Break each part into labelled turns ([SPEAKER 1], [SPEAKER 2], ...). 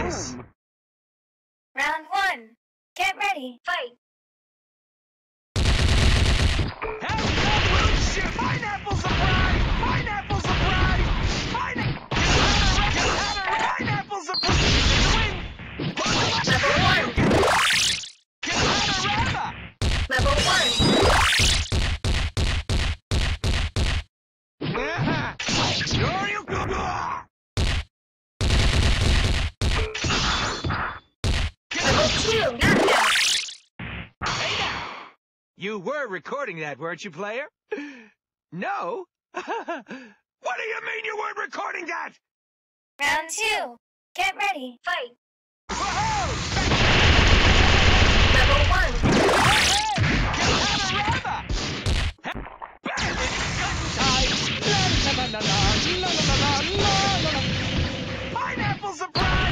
[SPEAKER 1] surprise.
[SPEAKER 2] Round one. Get ready. Fight.
[SPEAKER 1] Pineapple surprise! Pineapple surprise! Pineapple surprise!
[SPEAKER 2] Level one. Level one. Level two. Knockout.
[SPEAKER 1] You were recording that, weren't you, player? No? What do you mean you weren't recording that?
[SPEAKER 2] Round two. Get ready. Fight. Level one.
[SPEAKER 1] Pineapple surprise!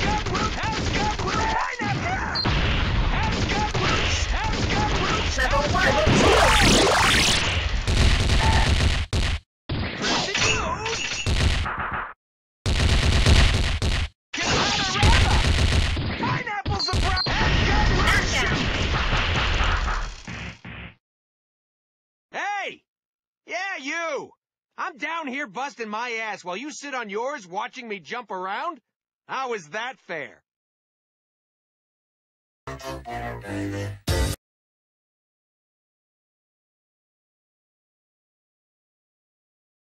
[SPEAKER 2] Level one.
[SPEAKER 1] Pineapple surprise! Hey! Yeah, you! I'm down here busting my ass while you sit on yours watching me jump around? How is that fair?